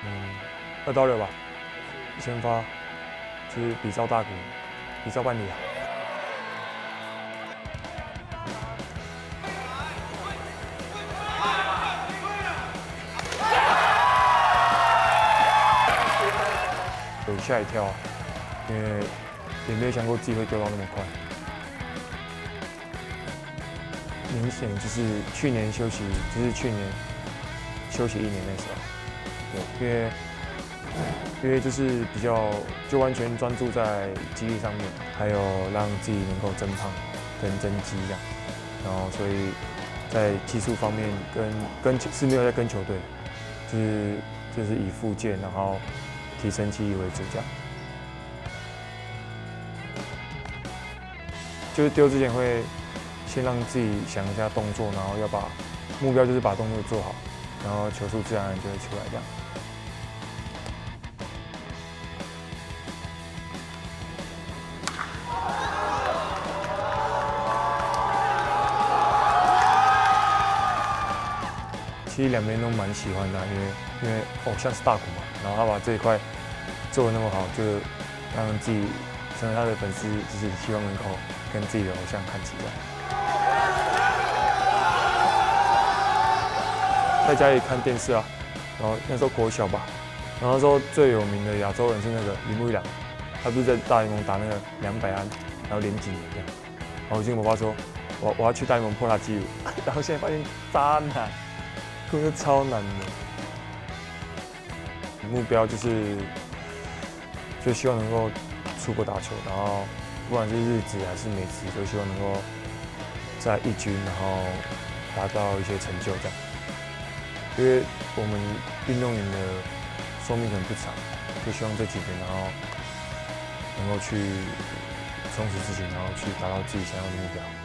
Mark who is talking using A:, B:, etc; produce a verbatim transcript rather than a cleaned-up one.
A: 嗯，二到六吧，先发就是比照大谷，比照办理啊。有吓一跳啊，因为也没有想过自己会丢到那么快。明显就是去年休息，就是去年休息一年那时候，对，因为因为就是比较就完全专注在肌力上面，还有让自己能够增胖跟增肌这样，然后所以在技术方面跟跟是没有在跟球队，就是就是以复健然后提升肌力为主这样。就是丢之前会先让自己想一下动作，然后要把目标就是把动作做好，然后球速自然而然就会出来这样。其实两边都蛮喜欢的，因为因为偶像是大谷嘛，然后他把这一块做得那么好，就让自己成为他的粉丝，就是希望能够跟自己的偶像看齐这样。在家里看电视啊，然后那时候国小吧，然后那时候最有名的亚洲人是那个铃木一朗，他不是在大联盟打那个两百安，然后连几年这样。然后我就跟我爸说，我我要去大联盟破他纪录，然后现在发现渣男，根本就超难的。目标就是就希望能够出国打球，然后不管是日职还是美职，都希望能够在一军，然后达到一些成就这样。因为我们运动员的寿命可能不长，就希望这几年，然后能够去充实自己，然后去达到自己想要的目标。